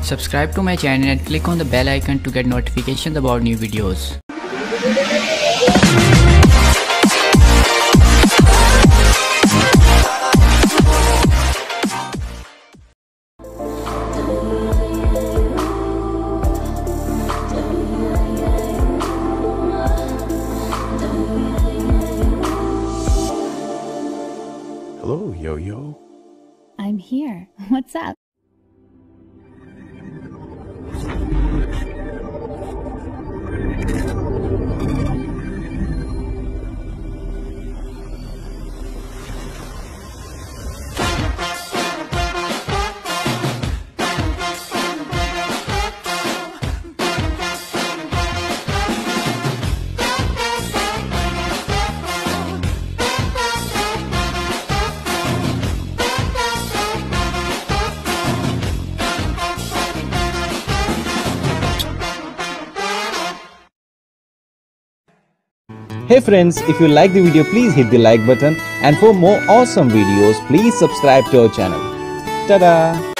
Subscribe to my channel and click on the bell icon to get notifications about new videos. Hello, Yo-Yo. I'm here. What's up? Hey friends, if you like the video, please hit the like button, and for more awesome videos, please subscribe to our channel. Ta-da!